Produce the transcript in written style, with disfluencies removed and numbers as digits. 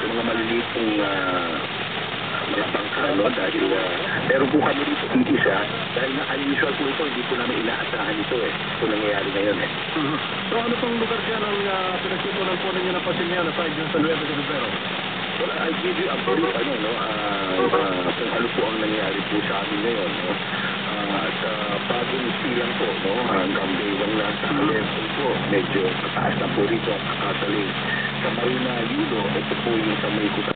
yung mga maliliitong mga bangka, no? Dahil meron po kami dito isa, dahil na unusual po ito, hindi po namin inaasahan ito eh. Ito nangyayari ngayon eh. So ano pong lugar dyan ang pinagsipunan po ninyo na pasinyan aside dyan sa Nueva de Rivero? Well, I'll give you a brief, kung ano po ang nangyayari po sa amin ngayon, no? Sa bagong silang po, no? Hanggang Baywang na sa Alenton po, medyo mataas na po rito ang kakataling. Sa Marina Yulo, ito po yung sa may